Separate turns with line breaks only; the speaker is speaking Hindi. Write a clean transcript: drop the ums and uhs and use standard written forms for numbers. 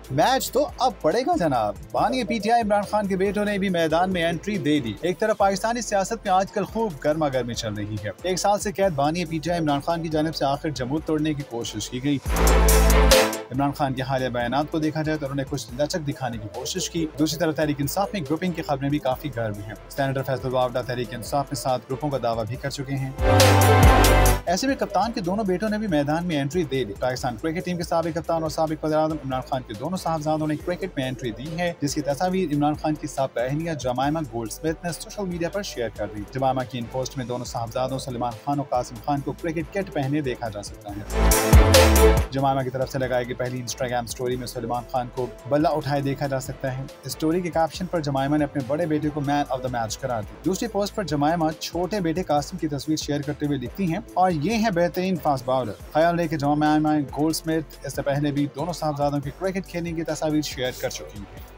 मैच तो अब पड़ेगा जनाब। बानी पीटीआई इमरान खान के बेटों ने भी मैदान में एंट्री दे दी। एक तरफ पाकिस्तानी सियासत में आजकल खूब गर्मा गर्मी चल रही है। 1 साल से कैद बानी पीटीआई इमरान खान की जानिब से आखिर जमूत तोड़ने की कोशिश की गई। इमरान खान के हालिया बयान को देखा जाए तो उन्होंने कुछ लचक दिखाने की कोशिश की। दूसरी तरफ तहरीक इंसाफ में ग्रुपिंग की खबरें भी काफी गर्म हैं। सेनेटर फैसल वावडा तहरीक इंसाफ में 7 ग्रुपों का दावा भी कर चुके हैं। ऐसे में कप्तान के दोनों बेटों ने भी मैदान में एंट्री दे दी। पाकिस्तान क्रिकेट टीम के साबिक कप्तान और साबिक वज़ीर-ए-आज़म इमरान खान के दोनों साहबजादों ने क्रिकेट में एंट्री दी है, जिसकी तस्वीर इमरान खान की साबिक़ा अहलिया जमायमा गोल्डस्मिथ ने सोशल मीडिया पर शेयर कर दी। जमायमा की इन पोस्ट में दोनों साहबजादों सलमान खान और कासिम खान को क्रिकेट किट पहने देखा जा सकता है। जमायमा की तरफ से लगाई गई पहली इंस्टाग्राम स्टोरी में सलमान खान को बल्ला उठाए देखा जा सकता है। स्टोरी के कैप्शन पर जमायमा ने अपने बड़े बेटे को मैन ऑफ द मैच करार दी। दूसरी पोस्ट पर जमायमा छोटे बेटे कासिम की तस्वीर शेयर करते हुए लिखती हैं, और ये है बेहतरीन फास्ट बॉलर। ख्याल है कि जमायमा गोल्डस्मिथ इससे पहले भी दोनों साहबजादों के क्रिकेट खेलने की तस्वीर शेयर कर चुकी हैं।